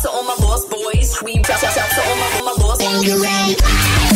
to all my lost boys. We shout to all my lost.